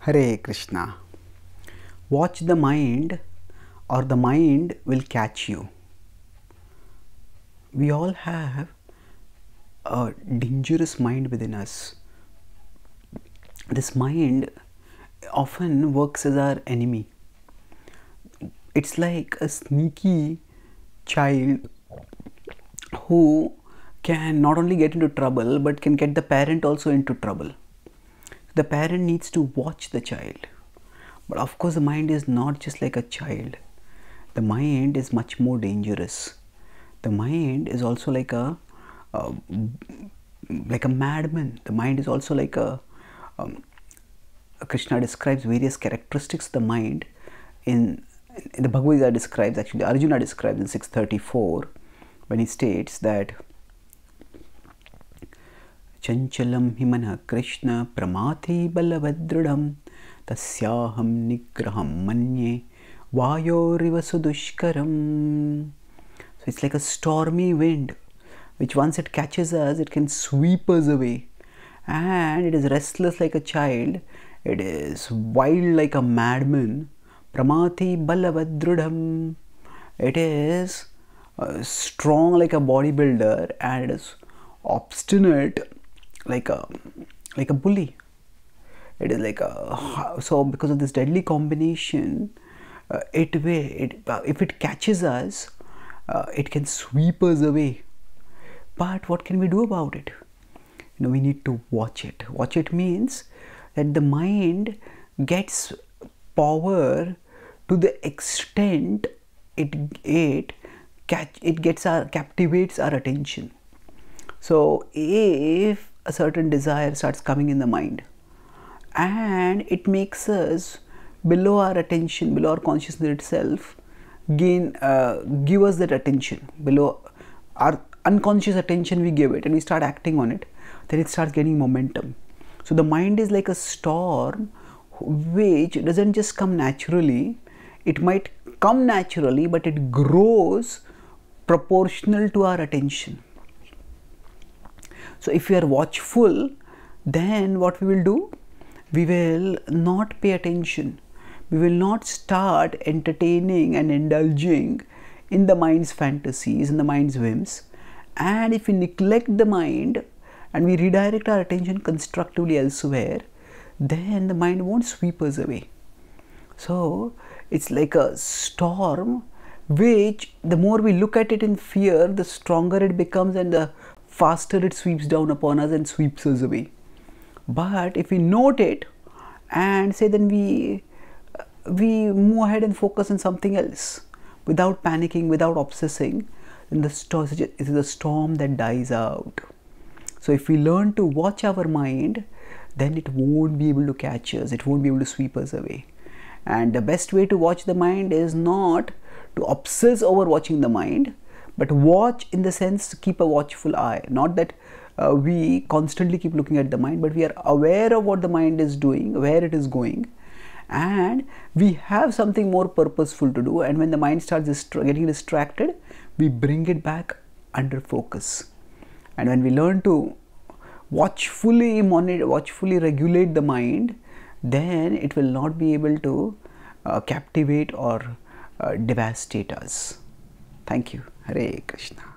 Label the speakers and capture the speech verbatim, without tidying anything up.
Speaker 1: Hare Krishna. Watch the mind or the mind will catch you. We all have a dangerous mind within us. This mind often works as our enemy. It's like a sneaky child who can not only get into trouble but can get the parent also into trouble. The parent needs to watch the child. But of course the mind is not just like a child. The mind is much more dangerous. The mind is also like a uh, like a madman. The mind is also like a um, Krishna describes various characteristics of the mind in, in the Bhagavad-Gītā describes, actually Arjuna describes in six thirty-four when he states that Chanchalam himana Krishna pramati balavadrudam tasyaham nigraham manye vayoriva sudushkaram. So it's like a stormy wind which once it catches us, it can sweep us away, and it is restless like a child, it is wild like a madman. Pramati balavadrudam, it is uh, strong like a bodybuilder, and it is obstinate like a like a bully. It is like a so because of this deadly combination, uh, it will it uh, if it catches us, uh, it can sweep us away. But what can we do about it? You know, we need to watch it. Watch it means that the mind gets power to the extent it it catch it gets our captivates our attention. So if a certain desire starts coming in the mind and it makes us below our attention, below our consciousness itself, gain uh, give us that attention, below our unconscious attention we give it, and we start acting on it, then it starts gaining momentum. So the mind is like a storm which doesn't just come naturally. It might come naturally, but it grows proportional to our attention. So if we are watchful, then what we will do? We will not pay attention. We will not start entertaining and indulging in the mind's fantasies, in the mind's whims. And if we neglect the mind and we redirect our attention constructively elsewhere, then the mind won't sweep us away. So it's like a storm which the more we look at it in fear, the stronger it becomes and the faster it sweeps down upon us and sweeps us away. But if we note it and say, then we we move ahead and focus on something else without panicking, without obsessing, then the storm it is a storm that dies out. So if we learn to watch our mind, then it won't be able to catch us, it won't be able to sweep us away. And the best way to watch the mind is not to obsess over watching the mind, but watch in the sense to keep a watchful eye. Not that uh, we constantly keep looking at the mind, but we are aware of what the mind is doing, where it is going, and we have something more purposeful to do. And when the mind starts distra- getting distracted, we bring it back under focus. And when we learn to watchfully monitor, watchfully regulate the mind, then it will not be able to uh, captivate or uh, devastate us. Thank you. Hare Krishna.